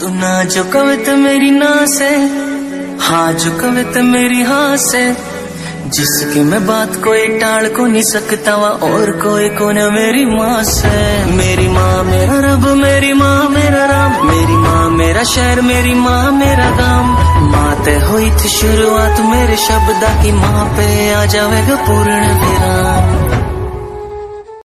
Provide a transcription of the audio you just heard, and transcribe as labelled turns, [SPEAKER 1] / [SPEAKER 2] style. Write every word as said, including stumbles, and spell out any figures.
[SPEAKER 1] तू ना जो कवित मेरी ना से, हाँ जो कवित मेरी हाँ से, जिसकी मैं बात कोई टाल को नहीं सकता वा और कोई को न मेरी माँ से। मेरी माँ मेरा रब, मेरी माँ मेरा राम, मेरी माँ मेरा शहर, मेरी माँ मेरा गाम। माँ ते हुई थी शुरुआत मेरे शब्दा की, माँ पे आ जाएगा पूर्ण विराम।